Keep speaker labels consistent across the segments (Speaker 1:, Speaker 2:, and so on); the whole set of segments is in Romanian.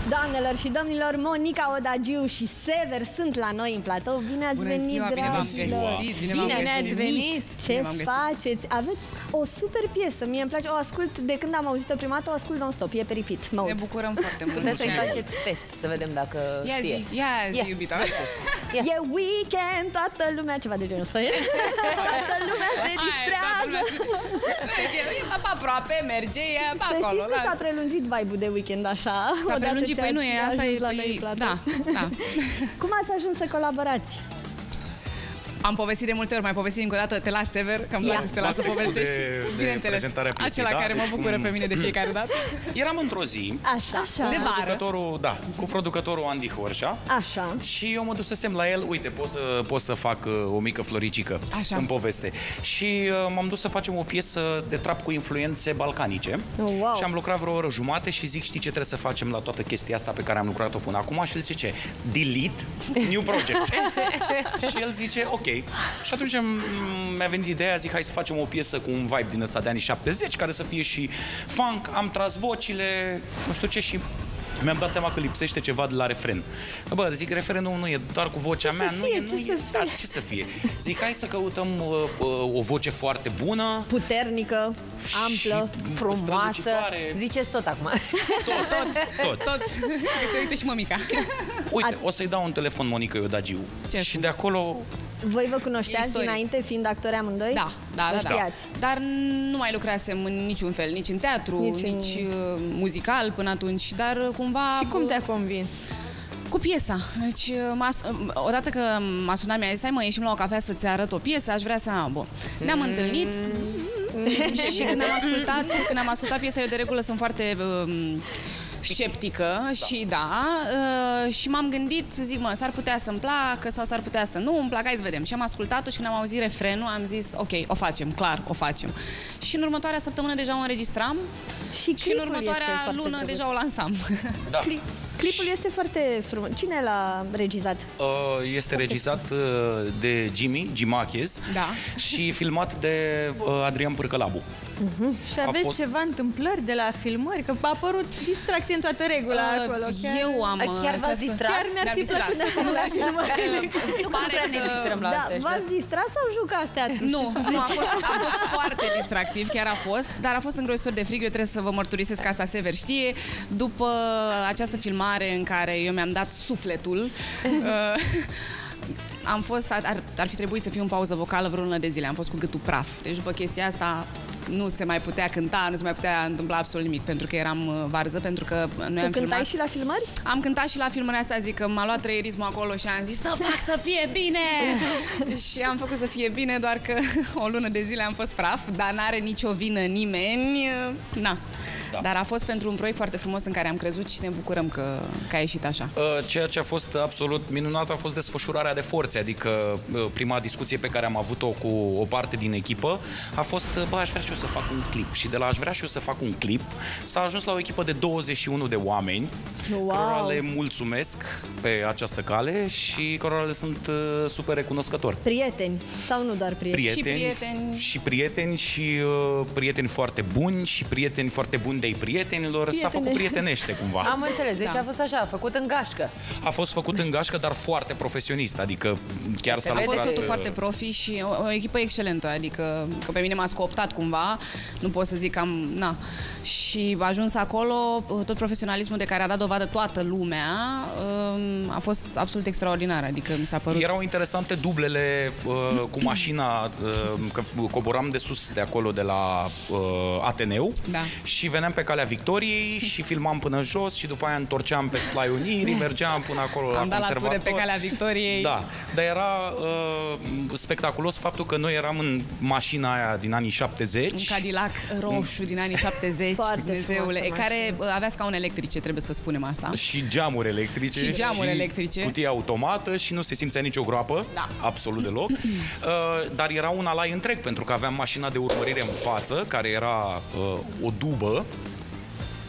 Speaker 1: Doamnelor și domnilor, Monica Odagiu și Sever sunt la noi în platou. Bine ați venit, dragilor!
Speaker 2: Bine ați venit!
Speaker 1: Ce faceți? Aveți o super piesă. Mie îmi place, o ascult de când am auzit-o prima dată, o ascult non-stop, e pe repeat mode.
Speaker 2: Ne bucurăm foarte mult.
Speaker 3: Puteți să-i faceți test, să vedem dacă știe.
Speaker 2: Ia zi, iubita.
Speaker 1: E weekend, toată lumea, ceva de genul ăsta. Toată lumea se distrează.
Speaker 2: E aproape, merge, e acolo.
Speaker 1: Să știți că s-a prelungit vibe-ul de weekend așa.
Speaker 2: S-a prelungit, păi nu e, asta e, da.
Speaker 1: Cum ați ajuns să colaborați?
Speaker 2: Am povestit de multe ori, mai povestit încă o dată, te las, Sever, că îmi place să te las să povestești.
Speaker 4: Bineînțeles,
Speaker 2: acela care mă bucură pe mine de fiecare dată.
Speaker 4: Eram într-o zi
Speaker 2: de vară
Speaker 4: cu producătorul Andy Horșa.
Speaker 1: Așa.
Speaker 4: Și eu mă dusesem la el, uite, pot să fac o mică floricică în poveste. Și m-am dus să facem o piesă de trap cu influențe balcanice.
Speaker 1: Wow.
Speaker 4: Și am lucrat vreo oră jumate și zic, știi ce trebuie să facem la toată chestia asta pe care am lucrat-o până acum? Și el zice ce? Delete, new project. Și el zice, ok. Și atunci mi-a venit ideea, zic, hai să facem o piesă cu un vibe din ăsta de anii 70, care să fie și funk, am tras vocile, nu știu ce, și mi-am dat seama că lipsește ceva de la refren. Bă, zic, refrenul nu e doar cu vocea mea, ce să fie? Zic, hai să căutăm o voce foarte bună,
Speaker 1: puternică, amplă,
Speaker 3: frumoasă. Ziceți tot acum.
Speaker 2: Tot. Că se uite și mămica.
Speaker 4: Uite, o să-i dau un telefon Monicăi Odagiu. Și de acolo...
Speaker 1: Voi vă cunoșteați dinainte, fiind actori amândoi?
Speaker 2: Da. Dar nu mai lucrasem în niciun fel, nici în teatru, nici muzical până atunci, dar cumva...
Speaker 3: Și cum te-a convins?
Speaker 2: Cu piesa. Deci, odată că m-a sunat, mi-a zis, hai mă, ieșim la o cafea să-ți arăt o piesă, aș vrea să... Ne-am întâlnit și când am ascultat piesa, eu de regulă sunt foarte... sceptică și și m-am gândit, zic, mă, s-ar putea să-mi placă sau s-ar putea să nu îmi placă, hai să vedem. Și am ascultat-o și când am auzit refrenul, am zis, ok, o facem, clar, o facem. Și în următoarea săptămână deja o înregistram și în următoarea lună deja o lansam.
Speaker 4: Da.
Speaker 1: Clipul este foarte frumos. Cine l-a regizat?
Speaker 4: Este regizat de Jimmy Marquez și filmat de Adrian Pârcălabu.
Speaker 3: Și aveți ceva întâmplări de la filmări? Că a apărut distracție în toată regula acolo.
Speaker 2: Eu am
Speaker 3: chiar v-ați distrat?
Speaker 1: Chiar mi-ar fi plăcut la filmări.
Speaker 3: Nu prea ne distrăm la astea.
Speaker 1: V-ați distrat sau jucați teatru?
Speaker 2: Nu, a fost foarte distractiv, chiar a fost, dar a fost îngrozitor de frig. Eu trebuie să vă mărturisesc, asta Sever știe. După această filmare în care eu mi-am dat sufletul, ar fi trebuit să fiu în pauză vocală vreo lună de zile. Am fost cu gâtul praf. Deci după chestia asta nu se mai putea cânta, nu se mai putea întâmpla absolut nimic, pentru că eram varză, pentru că noi am
Speaker 1: cântai și la filmări?
Speaker 2: Am cântat și la filmările astea, zic că m-a luat trăierismul acolo și am zis să fac să fie bine! Și am făcut să fie bine, doar că o lună de zile am fost praf, dar n-are nicio vină nimeni, Dar a fost pentru un proiect foarte frumos în care am crezut și ne bucurăm că a ieșit așa.
Speaker 4: Ceea ce a fost absolut minunat a fost desfășurarea de forțe, adică prima discuție pe care am avut-o cu o parte din echipă a fost, bă, aș vrea și eu să fac un clip. Și de la aș vrea și eu să fac un clip s-a ajuns la o echipă de 21 de oameni, cărora le mulțumesc pe această cale și cărora le sunt super recunoscători.
Speaker 1: Prieteni sau nu doar prieteni?
Speaker 4: Prieteni și prieteni foarte buni și prieteni foarte buni de-ai prietenilor. S-a făcut prietenește cumva.
Speaker 3: Am înțeles, deci a fost așa, făcut în gașcă.
Speaker 4: A fost făcut în gașcă, dar foarte profesionist, adică chiar s-a lucrat...
Speaker 2: A fost totul foarte profi și o echipă excelentă, adică că pe mine m-a scooptat cumva, nu pot să zic că am... Și a ajuns acolo, tot profesionalismul de care a dat dovadă toată lumea a fost absolut extraordinar, adică mi s-a părut...
Speaker 4: Erau interesante dublele cu mașina, că coboram de sus de acolo, de la Ateneu, și veneam pe Calea Victoriei și filmam până jos și după aia întorceam pe Splai Unirii, mergeam până acolo la conservator.
Speaker 2: Am dat la ture pe Calea Victoriei.
Speaker 4: Da, dar era spectaculos faptul că noi eram în mașina aia din anii 70.
Speaker 2: Un Cadillac roșu din anii 70, Dumnezeule, care avea scaune electrice, trebuie să spunem asta.
Speaker 4: Și geamuri electrice.
Speaker 2: Și geamuri electrice.
Speaker 4: Cutie automată și nu se simțea nicio groapă, absolut deloc. Dar era un alai întreg, pentru că aveam mașina de urmărire în față, care era o dubă.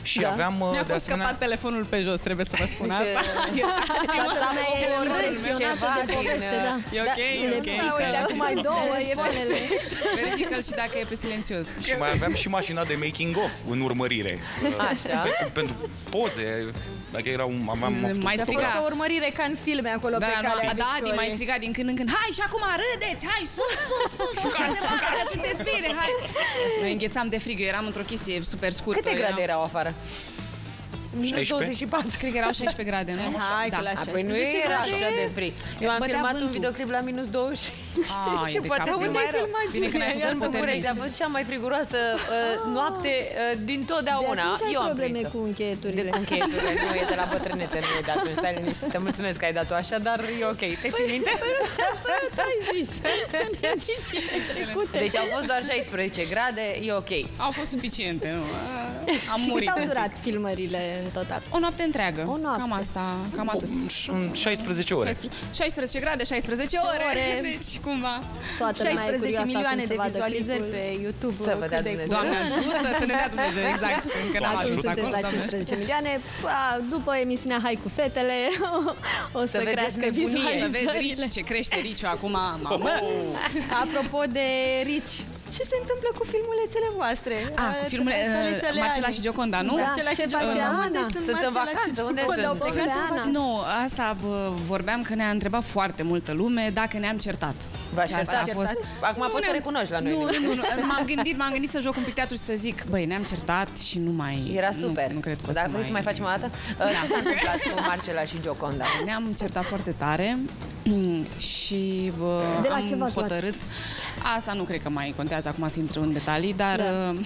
Speaker 4: Și aveam
Speaker 2: Mi-a
Speaker 4: de
Speaker 2: fost
Speaker 4: asemenea...
Speaker 2: scăpat telefonul pe jos, trebuie să vă spun asta.
Speaker 1: Toată lumea e impresionată de poveste, da.
Speaker 2: E ok, e ok.
Speaker 1: Uite, acum ai două iPhone-ele.
Speaker 2: Verifică-l și dacă e pe silențios.
Speaker 4: Și mai aveam și mașina de making of în urmărire.
Speaker 3: Așa.
Speaker 4: Pentru poze, dacă era un...
Speaker 2: Mai
Speaker 3: A
Speaker 2: striga.
Speaker 3: fost o urmărire ca în filme acolo pe calea
Speaker 2: Da, mai striga din când în când. Hai și acum râdeți, hai sus, sus, sus. Șucați, sunteți bine, hai. Noi înghețam de frig, eu eram într-o chestie super scurtă.
Speaker 3: Câte grade erau afară?
Speaker 4: 16?
Speaker 3: 24.
Speaker 2: Cred că erau 16 grade, nu?
Speaker 3: Hai că la 16. Păi nu era așa de frig. Eu am
Speaker 2: Bătea
Speaker 3: filmat un
Speaker 2: vântul.
Speaker 3: videoclip la minus 20.
Speaker 2: E de cap.
Speaker 3: Unde ai filmat?
Speaker 2: Bine că n-ai făcut pe termen.
Speaker 3: A fost cea mai friguroasă noapte din totdeauna.
Speaker 1: De atunci
Speaker 3: Eu
Speaker 1: ai
Speaker 3: am
Speaker 1: probleme
Speaker 3: prins-o.
Speaker 1: cu încheieturile.
Speaker 3: Cu încheieturile, nu e de la bătrânețe, nu e de atunci. Stai liniște, te mulțumesc că ai dat-o așa, dar e ok. Te ții minte?
Speaker 1: ai zis.
Speaker 3: Deci au fost doar 16 grade, e ok.
Speaker 2: Au fost suficiente, nu? Am
Speaker 1: Cât
Speaker 2: murit.
Speaker 1: au durat filmările în total?
Speaker 2: O noapte întreagă.
Speaker 1: O noapte.
Speaker 2: Cam asta, cam atât.
Speaker 4: 16 ore.
Speaker 2: 16 grade, 16 ore. Deci, cumva.
Speaker 1: Toată lumea e
Speaker 3: 16
Speaker 1: curioasă
Speaker 3: milioane
Speaker 1: acum
Speaker 3: de
Speaker 1: să vadă
Speaker 3: vizualizări
Speaker 1: clipul.
Speaker 3: pe YouTube. Să vă dea cât de Dumnezeu.
Speaker 2: Doamne ajută să ne dea Dumnezeu, exact. Încă n-am
Speaker 1: Acum
Speaker 2: ajuns
Speaker 1: sunteți
Speaker 2: acolo,
Speaker 1: la
Speaker 2: Doamne ajută.
Speaker 1: 15 milioane. După emisiunea Hai cu fetele, o să
Speaker 3: vedeți
Speaker 1: crească
Speaker 3: nebunie.
Speaker 2: Să vezi
Speaker 1: vizualizările.
Speaker 2: Rich, ce crește Riciu acum, mamă.
Speaker 3: Apropo de Rich, ce se întâmplă cu filmulețele voastre?
Speaker 2: Cu filmele Marcela și Gioconda, nu?
Speaker 1: Da,
Speaker 3: Marcela
Speaker 1: ce
Speaker 3: și
Speaker 1: face
Speaker 3: Gioconda.
Speaker 1: Ana?
Speaker 3: Unde sunt în vacanță, unde sunt?
Speaker 2: Nu, asta vorbeam că ne-a întrebat foarte multă lume dacă ne-am certat.
Speaker 3: Vă așteptați? Acum
Speaker 2: Nu
Speaker 3: poți să
Speaker 2: ne-am-
Speaker 3: recunoști la noi.
Speaker 2: Nu, m-am gândit să joc un pic teatru și să zic, băi, ne-am certat și nu mai...
Speaker 3: Era super.
Speaker 2: Nu cred că o
Speaker 3: Dar
Speaker 2: să
Speaker 3: vrei să mai facem o dată? Ce s-a întâmplat cu Marcela și Gioconda?
Speaker 2: Ne-am certat foarte tare și
Speaker 1: De la ce
Speaker 2: am
Speaker 1: v-ați luat?
Speaker 2: hotărât. Asta nu cred că mai contează acum să intru în detalii, dar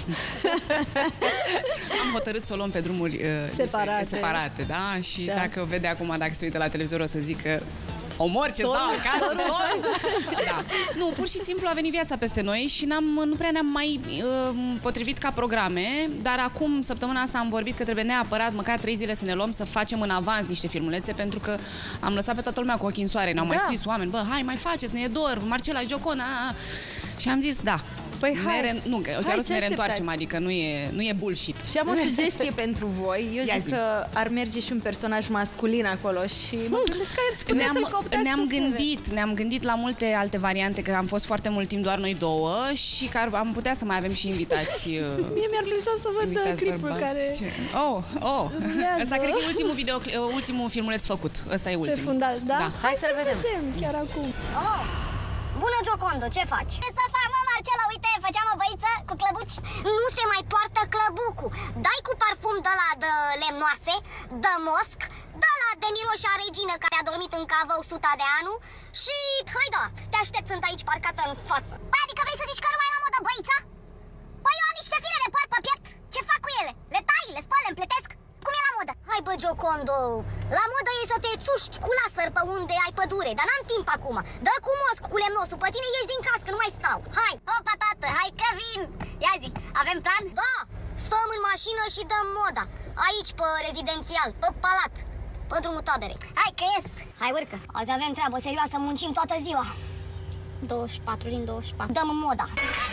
Speaker 2: am hotărât să o luăm pe drumuri separate, da? Și dacă vede acum, dacă se uită la televizor, o să zică omor ce stau acasă, da. Nu, pur și simplu a venit viața peste noi și nu prea ne-am mai potrivit ca programe, dar acum, săptămâna asta am vorbit că trebuie neapărat, măcar 3 zile să ne luăm, să facem în avans niște filmulețe, pentru că am lăsat pe toată lumea cu ochii în soare, ne-au mai scris oameni, bă, hai, mai faceți, ne e dor, Marcela și Gioconda, și am zis, da.
Speaker 3: Păi hai.
Speaker 2: Nu, chiar o să ne reîntoarcem, adică nu e bullshit.
Speaker 3: Și am o sugestie pentru voi. Eu zic că ar merge și un personaj masculin acolo și mă gândesc că ați putea să-l cooptați
Speaker 2: Ne-am gândit la multe alte variante, că am fost foarte mult timp doar noi două și că am putea să mai avem și invitați.
Speaker 1: Mie mi-ar plăcea să văd clipul care...
Speaker 2: Ăsta cred că e ultimul filmuleț făcut. Ăsta e
Speaker 1: Pe
Speaker 2: ultimul.
Speaker 1: fundal, da?
Speaker 3: Hai să-l vedem.
Speaker 1: Chiar acum.
Speaker 5: Oh, bună, Giocondo, ce faci? Ce să fac, mă, Marcela? Uite, făceam o băiță cu clăbuci. Nu se mai poartă clăbucul. Dai cu parfum de la de lemnoase, de mosc, de la de miroșa regină care a dormit în cavă 100 de ani și, hai da, te aștept, sunt aici parcată în față. Păi, adică vrei să zici că nu mai e la modă băița? Păi eu am niște fire de păr pe piept. Ce fac cu ele? Le tai, le spăl, le împletesc? Cum e la modă? Hai bă, Giocondo, la modă e să te țuști cu laser pe unde ai pădure, dar n-am timp acum. Dă cu mosc, cu lemnosul, pe tine ieși din cască, nu mai stau. Hai, opa, tată, hai că vin. Ia zi, avem plan? Da, stăm în mașină și dăm moda. Aici, pe rezidențial, pe palat, pe drumul taberei. Hai că ies, hai urcă. Azi avem treabă serioasă, muncim toată ziua. 24 din 24. Dăm moda.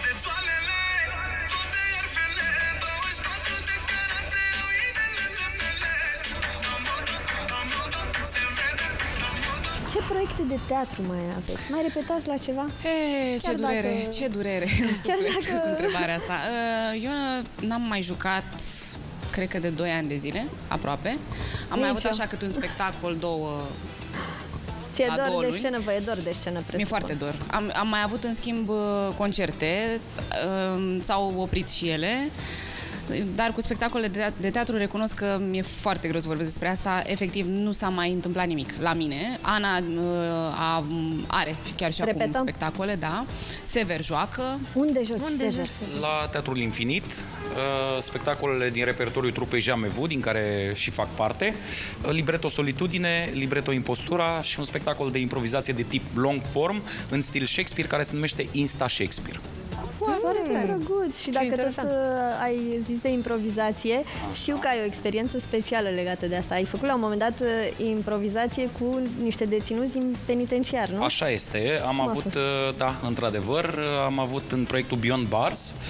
Speaker 1: Ce proiecte de teatru mai aveți? Mai repetați la ceva?
Speaker 2: Ce durere în suflet cu întrebarea asta. Eu n-am mai jucat, cred că de 2 ani de zile, aproape. Am mai avut așa cât un spectacol, 2.
Speaker 1: Ți-e dor de scenă? Vă e dor de scenă, presupun.
Speaker 2: Mi-e foarte dor. Am mai avut, în schimb, concerte, s-au oprit și ele, dar cu spectacolele de teatru recunosc că mi-e foarte greu să vorbesc despre asta. Efectiv, nu s-a mai întâmplat nimic la mine. Ana are chiar și acum spectacole, da. Sever joacă.
Speaker 1: Unde joci Sever?
Speaker 4: La Teatrul Infinit, spectacolele din repertoriul trupei Jamevu, din care și fac parte, Libretto Solitudine, Libretto Impostura și un spectacol de improvizație de tip long form, în stil Shakespeare, care se numește Insta Shakespeare.
Speaker 1: Foarte drăguț. Și dacă tot ai zis de improvizație, știu că ai o experiență specială legată de asta. Ai făcut la un moment dat improvizație cu niște deținuți din penitenciar, nu?
Speaker 4: Așa este. Am avut, da, într-adevăr, am avut în proiectul Beyond Bars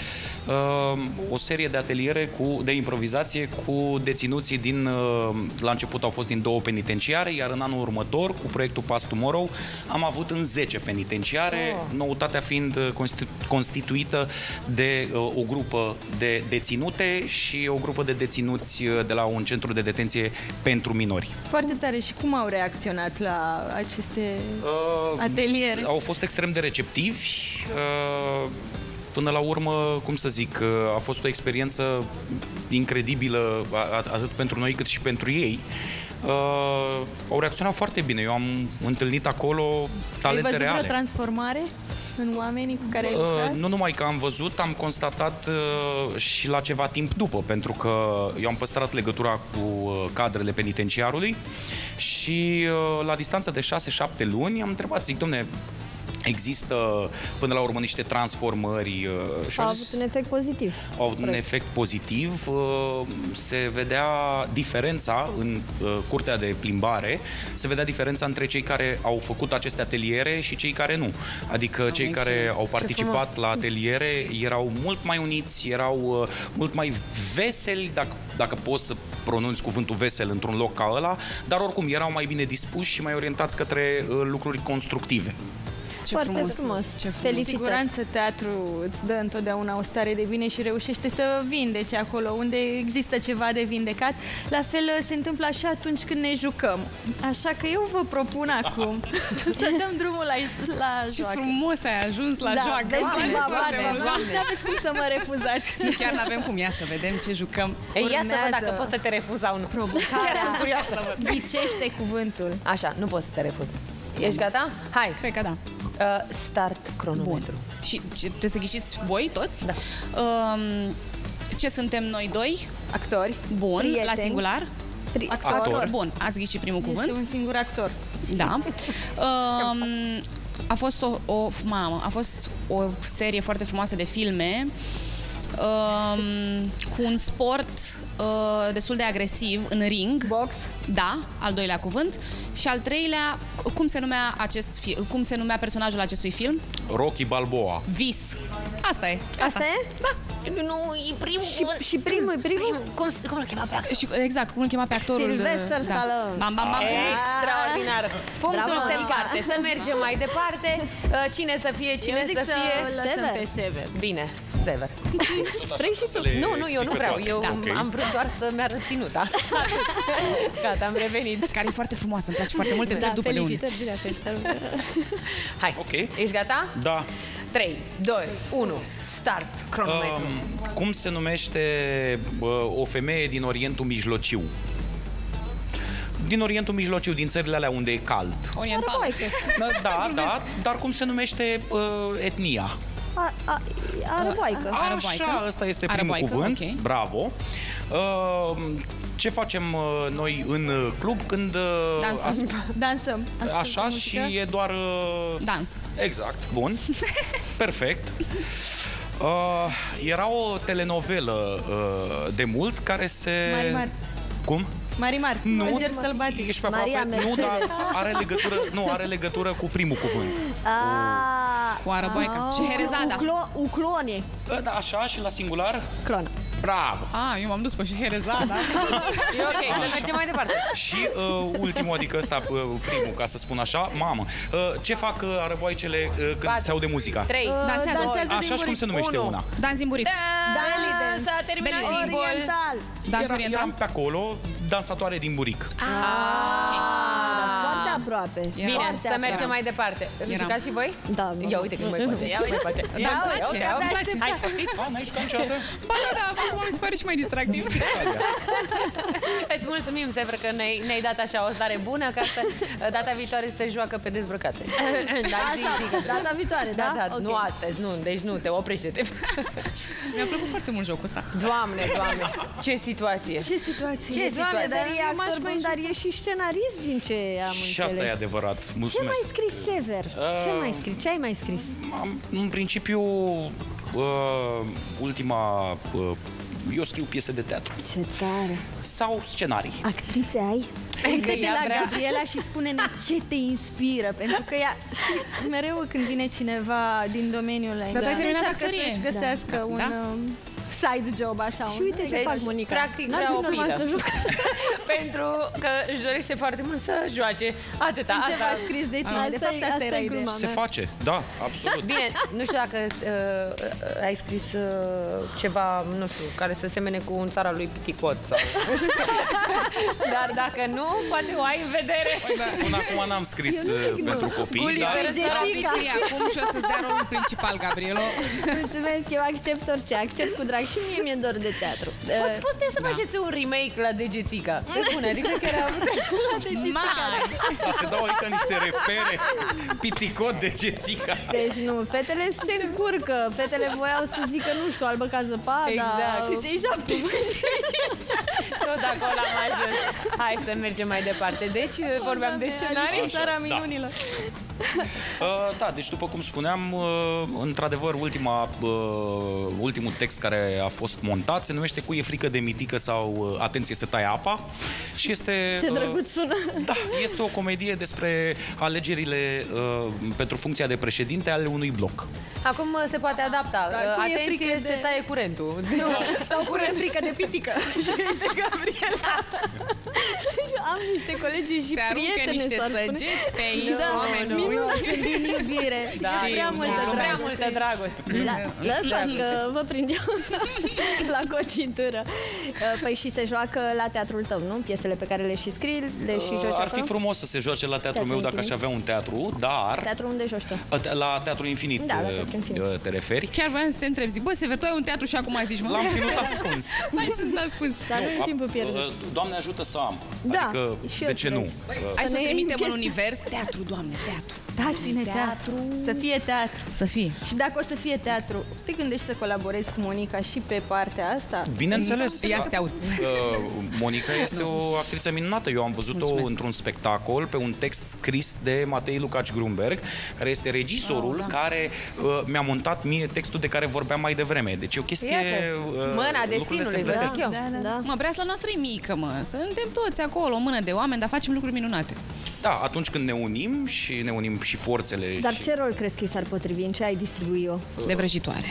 Speaker 4: o serie de ateliere de improvizație cu deținuții la început au fost din 2 penitenciare, iar în anul următor, cu proiectul Pass Tomorrow, am avut în 10 penitenciare, noutatea fiind constituită de o grupă de deținute și o grupă de deținuți de la un centru de detenție pentru minori.
Speaker 3: Foarte tare. Și cum au reacționat la aceste ateliere?
Speaker 4: Au fost extrem de receptivi. Până la urmă, cum să zic, a fost o experiență incredibilă, atât pentru noi cât și pentru ei. Au reacționat foarte bine. Eu am întâlnit acolo talente reale.
Speaker 3: Ai văzut o transformare în oamenii cu care ai lucrat?
Speaker 4: Nu numai că am văzut, am constatat și la ceva timp după, pentru că eu am păstrat legătura cu cadrele penitenciarului și la distanță de 6-7 luni am întrebat, zic, domne, există până la urmă niște transformări.
Speaker 1: Au avut un efect pozitiv.
Speaker 4: Au avut un efect pozitiv. Se vedea diferența în curtea de plimbare, se vedea diferența între cei care au făcut aceste ateliere și cei care nu. Adică cei care au participat la ateliere erau mult mai uniți, erau mult mai veseli, dacă poți să pronunți cuvântul vesel într-un loc ca ăla, dar oricum erau mai bine dispuși și mai orientați către lucruri constructive.
Speaker 2: Ce
Speaker 1: foarte
Speaker 2: frumos.
Speaker 1: frumos.
Speaker 2: Ce frumos.
Speaker 3: Cu siguranță teatru îți dă întotdeauna o stare de bine și reușește să vindece acolo unde există ceva de vindecat. La fel se întâmplă și atunci când ne jucăm. Așa că eu vă propun acum să dăm drumul la
Speaker 2: Ce
Speaker 3: joacă.
Speaker 2: frumos ai ajuns la joacă.
Speaker 3: Nu aveți cum să mă refuzați.
Speaker 2: Chiar n-avem cum. Ia să vedem ce jucăm.
Speaker 6: Ei, ia să văd
Speaker 3: Urmează
Speaker 6: dacă pot să te refuz sau nu.
Speaker 3: Provocarea. Ghicește cuvântul.
Speaker 6: Așa, nu pot să te refuz. Ești gata? Hai.
Speaker 2: Cred că da.
Speaker 6: Start cronometru.
Speaker 2: Și trebuie să ghiciți voi toți?
Speaker 6: Da.
Speaker 2: Ce suntem noi doi?
Speaker 3: Actori.
Speaker 2: Bun.
Speaker 1: Prieteni.
Speaker 2: La singular?
Speaker 4: Actor.
Speaker 2: Bun. Ați ghicit primul cuvânt?
Speaker 3: Este un singur actor.
Speaker 2: Da. A fost a fost o serie foarte frumoasă de filme cu un sport destul de agresiv în ring.
Speaker 3: Box.
Speaker 2: Da, al doilea cuvânt. Și al treilea, cum se numea cum se numea personajul acestui film?
Speaker 4: Rocky Balboa.
Speaker 2: Vis. Asta e.
Speaker 1: Asta e?
Speaker 6: Da. Nu, e primul cuvânt.
Speaker 1: Și primul.
Speaker 6: Cum îl chema pe actor?
Speaker 2: Și exact, cum îl chema pe actorul?
Speaker 1: Sylvester Stallone.
Speaker 2: Bam, bam, bam.
Speaker 6: Extraordinar. Punctul
Speaker 1: Bravo.
Speaker 6: se împarte. Să mergem mai departe. Cine să fie, cine
Speaker 3: Eu zic
Speaker 6: să fie.
Speaker 3: lăsăm
Speaker 1: Sever.
Speaker 3: pe Sever.
Speaker 6: Bine, Sever.
Speaker 1: Vrei și tu?
Speaker 6: Nu, eu nu vreau. Eu
Speaker 4: Ok.
Speaker 6: am vrut doar să mi-arăt ținuta. Gata, am revenit.
Speaker 2: Care e foarte frumoasă, îmi place foarte mult, te întreb după de unde.
Speaker 1: Felicitări, bine felicitări.
Speaker 6: Hai,
Speaker 4: Ok.
Speaker 6: ești gata?
Speaker 4: Da.
Speaker 6: 3, 2, 1, start cronometru.
Speaker 4: Cum se numește o femeie din Orientul Mijlociu? Din Orientul Mijlociu, din țările alea unde e cald.
Speaker 2: Oriental.
Speaker 4: Da, dar cum se numește etnia?
Speaker 1: Arăboaică.
Speaker 4: Așa, ăsta este primul
Speaker 2: Arăboaică,
Speaker 4: cuvânt.
Speaker 2: ok.
Speaker 4: Bravo. Ce facem noi în club când...
Speaker 3: Dansăm.
Speaker 4: Așa și e doar...
Speaker 2: Dans.
Speaker 4: Exact, bun. Perfect. Era o telenovelă de mult care se...
Speaker 3: Marimar.
Speaker 4: Cum?
Speaker 3: Marimar.
Speaker 4: Nu,
Speaker 3: Înger sălbatic.
Speaker 4: ești pe
Speaker 1: Maria
Speaker 4: aproape. Nu, dar
Speaker 1: Mercedes.
Speaker 4: are legătură cu primul cuvânt.
Speaker 2: Cu arăboaica. Și Herezada.
Speaker 1: Uclone.
Speaker 4: Da, așa și la singular?
Speaker 1: Clona.
Speaker 4: Bravo!
Speaker 2: Eu m-am dus pe Herezada.
Speaker 6: E ok, să mergem mai departe.
Speaker 4: Și ultimul, adică ăsta, primul, ca să spun așa, mamă. Ce fac arăboaicele când se aude muzica?
Speaker 6: 3,
Speaker 2: Dansează.
Speaker 4: Așa și cum se numește
Speaker 6: Unu.
Speaker 4: una?
Speaker 2: Dan zimburic.
Speaker 6: S-a terminat
Speaker 2: Belly dance.
Speaker 6: timpul.
Speaker 1: Oriental.
Speaker 2: Dans oriental.
Speaker 4: Eram pe acolo, dansatoare din buric.
Speaker 1: Da, foarte aproape.
Speaker 6: Bine,
Speaker 1: Foarte
Speaker 6: să mergem
Speaker 1: aproape.
Speaker 6: mai departe. Jucați și voi?
Speaker 1: Da.
Speaker 6: Ia uite cum mai poate. Ia uite poate.
Speaker 2: Da, îmi place, îmi place.
Speaker 6: Hai, poftiți.
Speaker 4: N-ai jucat niciodată?
Speaker 2: Ba da, acum mi se pare și mai distractiv.
Speaker 6: Îți mulțumim, Sever, că ne-ai dat așa o stare bună ca să data viitoare să se joacă pe dezbrăcate.
Speaker 1: Așa, data viitoare, da?
Speaker 6: Da,
Speaker 1: Ok.
Speaker 6: nu astăzi, nu, deci nu, te oprește-te.
Speaker 2: Mi-a plăcut foarte mult jocul ăsta.
Speaker 6: Doamne, ce situație.
Speaker 3: Ce situație?
Speaker 1: Ce situație, dar e
Speaker 3: eu
Speaker 1: actor,
Speaker 3: m-aș
Speaker 1: bun, dar e și scenarist din ce am
Speaker 4: Și
Speaker 1: înțeles.
Speaker 4: asta e adevărat.
Speaker 1: Ce mai
Speaker 4: Mulțumesc.
Speaker 1: scris, Sever? Ce mai scris? Ce ai mai scris?
Speaker 4: În principiu, ultima eu scriu piese de teatru.
Speaker 1: Ce tare!
Speaker 4: Sau scenarii.
Speaker 1: Actrițe ai? Uite-te la Gabriela și spune-ne ce te inspiră, pentru că ea
Speaker 3: mereu când vine cineva din domeniul ăla,
Speaker 2: Dar tu ai terminat actorie.
Speaker 3: să-și găsească un side job, așa.
Speaker 1: Și uite ce fac, Monica.
Speaker 6: Practic vrea oprită. Pentru că își dorește foarte mult să joace. Atâta.
Speaker 3: Ceva scris de tine. De fapt, asta era ideea.
Speaker 4: Se face, da, absolut.
Speaker 6: Bine, nu știu dacă ai scris ceva, nu știu, care să semene cu un țara lui Piticot. Sau... Dar dacă nu, poate o ai în vedere.
Speaker 4: Până acum n-am scris pentru copii, dar...
Speaker 2: Acum și o să-ți dea rolul principal, Gabrielo.
Speaker 1: Mulțumesc, eu accept orice, accept cu drag și mie mi-e dor de teatru.
Speaker 6: Puteți să faceți un remake la Degețica. Bune, adică că era la Degețica.
Speaker 4: Da, se dau aici niște repere. Piticot, Degețica.
Speaker 1: Deci nu, fetele se încurcă. Fetele voiau să zică, nu știu, albă ca zăpada.
Speaker 6: Exact.
Speaker 1: Și cei 7.
Speaker 6: Tot acolo am ajuns. Hai să mergem mai departe. Deci, vorbeam de scenarii.
Speaker 1: Țara minunilor.
Speaker 4: Da, deci după cum spuneam, într-adevăr, ultimul text care a fost montat se numește Cui e frică de mitică sau Atenție să tai apa și este...
Speaker 1: Ce drăguț sună!
Speaker 4: Da, este o comedie despre alegerile pentru funcția de președinte ale unui bloc.
Speaker 6: Acum se poate adapta. Atenție, se taie curentul.
Speaker 1: Sau cu frică de pitică. Și de Gabriela. Am niște colegi și
Speaker 2: se
Speaker 1: prietene
Speaker 2: niște săgeți pe aici, oameni.
Speaker 1: Minunat, din iubire.
Speaker 6: Da, prea multă dragoste.
Speaker 1: Lăsați că vă prind eu la cotitură. Păi și se joacă la teatrul tău, nu? Piesele pe care le și scrii, le și joci
Speaker 4: Ar fi frumos să se joace la teatrul meu dacă aș avea un teatru, dar...
Speaker 1: Teatrul unde joci tu?
Speaker 4: La Teatrul Infinit,
Speaker 1: da, la Teatrul Infinit.
Speaker 4: Te referi?
Speaker 2: Chiar voiam să te întreb, zic, bă, Sever, tu ai un teatru și acum zici, mă?
Speaker 4: L-am ținut ascuns.
Speaker 2: L-ai ținut ascuns.
Speaker 1: Dar nu e timpul pierdut.
Speaker 4: Doamne ajută să am.
Speaker 1: Da,
Speaker 4: adică,
Speaker 1: și
Speaker 4: de ce nu?
Speaker 2: Hai să trimitem în univers. Teatru, Doamne, teatru.
Speaker 3: Dați-ne teatru. Să fie teatru.
Speaker 2: Să fie.
Speaker 3: Și dacă o să fie teatru, te gândești să colaborezi cu Monica și pe partea asta?
Speaker 4: Bineînțeles.
Speaker 2: Ia să te aud.
Speaker 4: Monica este o actriță minunată. Eu am văzut-o într-un spectacol pe un text scris de Matei Lucaci Grunberg, care este regizorul care mi-a montat mie textul de care vorbeam mai devreme. Deci e o chestie...
Speaker 6: Mâna destinului, vă zic eu.
Speaker 2: Da. Mă, breasla noastră e mică, mă. Suntem toți acolo, o mână de oameni, dar facem lucruri minunate.
Speaker 4: Da, atunci când ne unim și forțele...
Speaker 1: Dar ce rol crezi că i s-ar potrivi? În ce ai distribui eu?
Speaker 2: De vrăjitoare.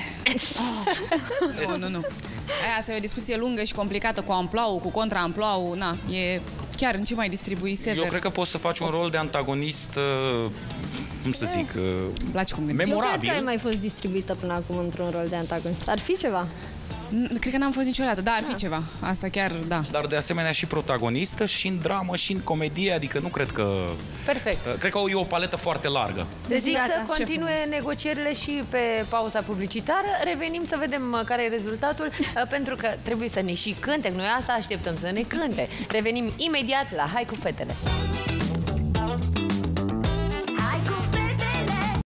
Speaker 2: Nu. Aia asta e o discuție lungă și complicată cu amploau, cu contra-amploau. Na, e chiar în ce mai distribui, Sever?
Speaker 4: Eu cred că poți să faci un rol de antagonist, cum să zic, memorabil.
Speaker 1: Eu cred că ai mai fost distribuită până acum într-un rol de antagonist. Ar fi ceva?
Speaker 2: Cred că n-am fost niciodată, dar ar fi ceva. Asta chiar, da.
Speaker 4: Dar de asemenea și protagonistă, și în dramă, și în comedie, adică nu cred că...
Speaker 6: Perfect.
Speaker 4: Cred că e o paletă foarte largă.
Speaker 6: Deci să continue negocierile și pe pauza publicitară. Revenim să vedem care e rezultatul, pentru că trebuie să ne și cânte. Noi asta așteptăm, să ne cânte. Revenim imediat la Hai cu fetele.